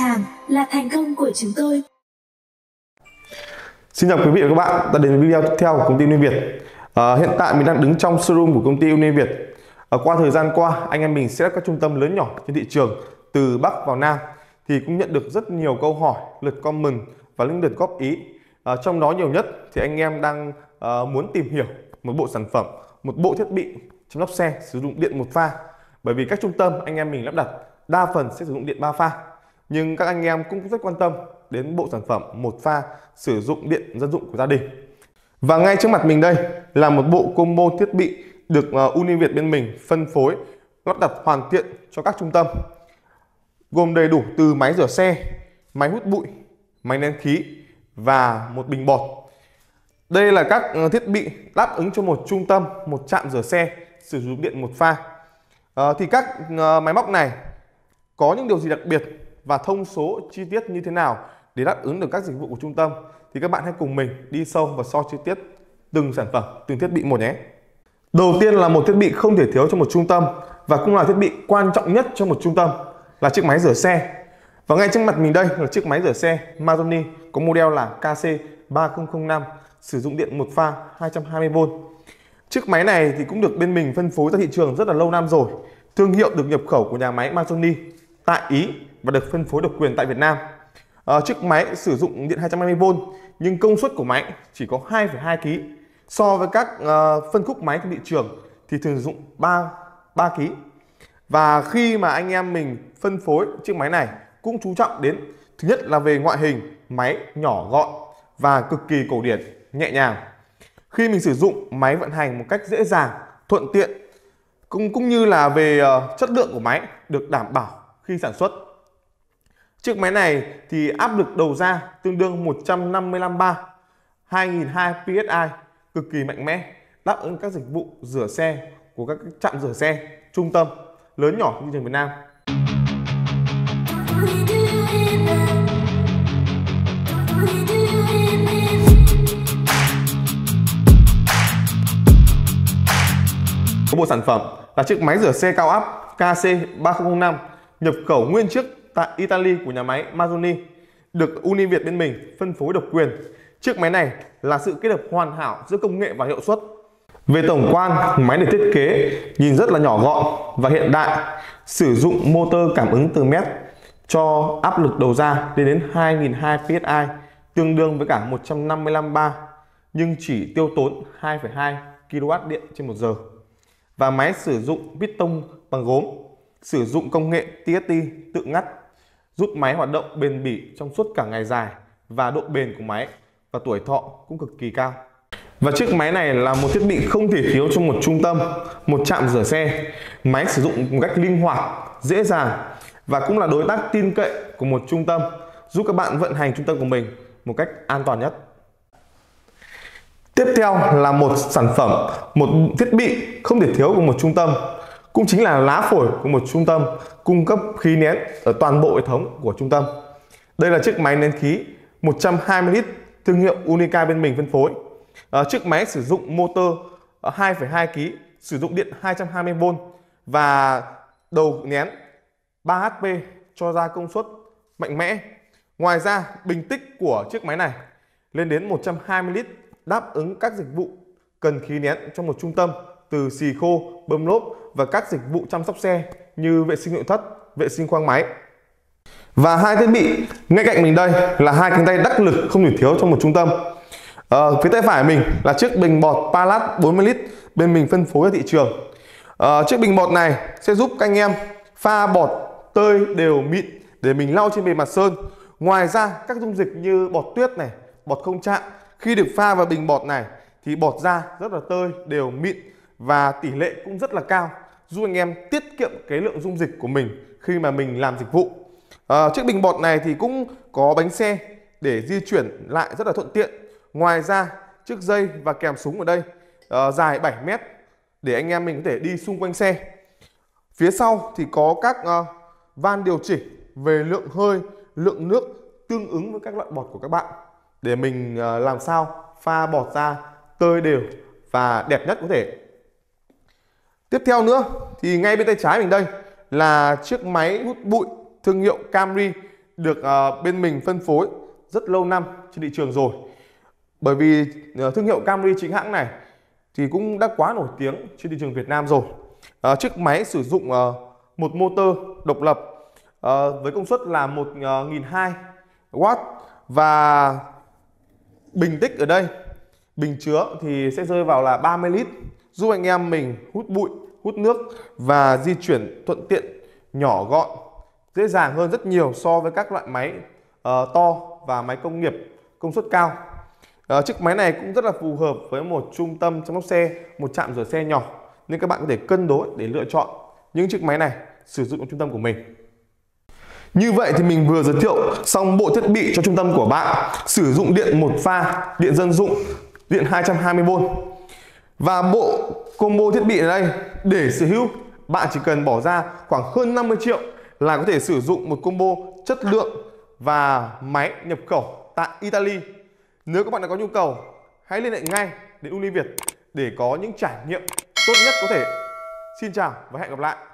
hàng là thành công của chúng tôi. Xin chào quý vị và các bạn đã đến với video tiếp theo của công ty Uni Việt. Hiện tại mình đang đứng trong showroom của công ty Uni Việt. Qua thời gian qua, anh em mình set up các trung tâm lớn nhỏ trên thị trường từ Bắc vào Nam thì cũng nhận được rất nhiều câu hỏi, lượt comment và những lượt góp ý. Trong đó nhiều nhất thì anh em đang muốn tìm hiểu một bộ sản phẩm, một bộ thiết bị chăm sóc xe sử dụng điện một pha. Bởi vì các trung tâm anh em mình lắp đặt đa phần sẽ sử dụng điện 3 pha. Nhưng các anh em cũng rất quan tâm đến bộ sản phẩm một pha sử dụng điện dân dụng của gia đình. Và ngay trước mặt mình đây là một bộ combo thiết bị được Uni Việt bên mình phân phối lắp đặt hoàn thiện cho các trung tâm, gồm đầy đủ từ máy rửa xe, máy hút bụi, máy nén khí và một bình bọt. Đây là các thiết bị đáp ứng cho một trung tâm, một trạm rửa xe sử dụng điện một pha. Thì các máy móc này có những điều gì đặc biệt và thông số chi tiết như thế nào để đáp ứng được các dịch vụ của trung tâm, thì các bạn hãy cùng mình đi sâu và so chi tiết từng sản phẩm, từng thiết bị một nhé. Đầu tiên là một thiết bị không thể thiếu cho một trung tâm và cũng là thiết bị quan trọng nhất cho một trung tâm, là chiếc máy rửa xe. Và ngay trước mặt mình đây là chiếc máy rửa xe Mazoni có model là KC3005, sử dụng điện một pha 220V. Chiếc máy này thì cũng được bên mình phân phối ra thị trường rất là lâu năm rồi. Thương hiệu được nhập khẩu của nhà máy Mazoni tại Ý và được phân phối độc quyền tại Việt Nam. Chiếc máy sử dụng điện 220V nhưng công suất của máy chỉ có 2,2 kg. So với các phân khúc máy trên thị trường thì thường sử dụng 3 kg. Và khi mà anh em mình phân phối chiếc máy này cũng chú trọng đến, thứ nhất là về ngoại hình, máy nhỏ gọn và cực kỳ cổ điển, nhẹ nhàng. Khi mình sử dụng, máy vận hành một cách dễ dàng, thuận tiện, cũng như là về chất lượng của máy được đảm bảo khi sản xuất. Chiếc máy này thì áp lực đầu ra tương đương 155 bar, 2002 PSI, cực kỳ mạnh mẽ, đáp ứng các dịch vụ rửa xe của các trạm rửa xe, trung tâm lớn nhỏ trên thị trường Việt Nam. Có bộ sản phẩm là chiếc máy rửa xe cao áp KC3005 nhập khẩu nguyên chiếc tại Italy của nhà máy Mazoni, được Uni Việt bên mình phân phối độc quyền. Chiếc máy này là sự kết hợp hoàn hảo giữa công nghệ và hiệu suất. Về tổng quan, máy được thiết kế nhìn rất là nhỏ gọn và hiện đại, sử dụng motor cảm ứng từ mét cho áp lực đầu ra lên đến 2002 PSI, tương đương với cả 155 bar, nhưng chỉ tiêu tốn 2,2 kW điện trên 1 giờ. Và máy sử dụng piston bằng gốm, sử dụng công nghệ TFT tự ngắt, giúp máy hoạt động bền bỉ trong suốt cả ngày dài, và độ bền của máy và tuổi thọ cũng cực kỳ cao. Và chiếc máy này là một thiết bị không thể thiếu trong một trung tâm, một trạm rửa xe. Máy sử dụng một cách linh hoạt, dễ dàng và cũng là đối tác tin cậy của một trung tâm, giúp các bạn vận hành trung tâm của mình một cách an toàn nhất. Tiếp theo là một sản phẩm, một thiết bị không thể thiếu của một trung tâm, cũng chính là lá phổi của một trung tâm, cung cấp khí nén ở toàn bộ hệ thống của trung tâm. Đây là chiếc máy nén khí 120 lít thương hiệu Unica bên mình phân phối. Chiếc máy sử dụng motor 2,2 kg, sử dụng điện 220V và đầu nén 3 HP cho ra công suất mạnh mẽ. Ngoài ra, bình tích của chiếc máy này lên đến 120 lít, đáp ứng các dịch vụ cần khí nén trong một trung tâm, từ xì khô, bơm lốp và các dịch vụ chăm sóc xe như vệ sinh nội thất, vệ sinh khoang máy. Và hai thiết bị ngay cạnh mình đây là hai cánh tay đắc lực không thể thiếu trong một trung tâm. Phía tay phải mình là chiếc bình bọt Palat 40 lít bên mình phân phối ở thị trường. Chiếc bình bọt này sẽ giúp các anh em pha bọt tơi đều mịn để mình lau trên bề mặt sơn. Ngoài ra các dung dịch như bọt tuyết này, bọt không chạm, khi được pha vào bình bọt này thì bọt ra rất là tơi, đều mịn và tỷ lệ cũng rất là cao, giúp anh em tiết kiệm cái lượng dung dịch của mình khi mà mình làm dịch vụ. Chiếc bình bọt này thì cũng có bánh xe để di chuyển lại rất là thuận tiện. Ngoài ra chiếc dây và kèm súng ở đây dài 7 mét để anh em mình có thể đi xung quanh xe. Phía sau thì có các van điều chỉnh về lượng hơi, lượng nước tương ứng với các loại bọt của các bạn, để mình làm sao pha bọt ra tơi đều và đẹp nhất có thể. Tiếp theo nữa thì ngay bên tay trái mình đây là chiếc máy hút bụi thương hiệu Camry được bên mình phân phối rất lâu năm trên thị trường rồi. Bởi vì thương hiệu Camry chính hãng này thì cũng đã quá nổi tiếng trên thị trường Việt Nam rồi. Chiếc máy sử dụng một motor độc lập với công suất là 1.200W và bình tích ở đây, bình chứa thì sẽ rơi vào là 30 lít, giúp anh em mình hút bụi, hút nước và di chuyển thuận tiện, nhỏ gọn, dễ dàng hơn rất nhiều so với các loại máy to và máy công nghiệp công suất cao. Chiếc máy này cũng rất là phù hợp với một trung tâm chăm sóc xe, một trạm rửa xe nhỏ, nên các bạn có thể cân đối để lựa chọn những chiếc máy này sử dụng trong trung tâm của mình. Như vậy thì mình vừa giới thiệu xong bộ thiết bị cho trung tâm của bạn, sử dụng điện một pha, điện dân dụng, điện 220V. Và bộ combo thiết bị này đây, để sở hữu bạn chỉ cần bỏ ra khoảng hơn 50 triệu là có thể sử dụng một combo chất lượng và máy nhập khẩu tại Italy. Nếu các bạn đã có nhu cầu, hãy liên hệ ngay đến Univiet để có những trải nghiệm tốt nhất có thể. Xin chào và hẹn gặp lại.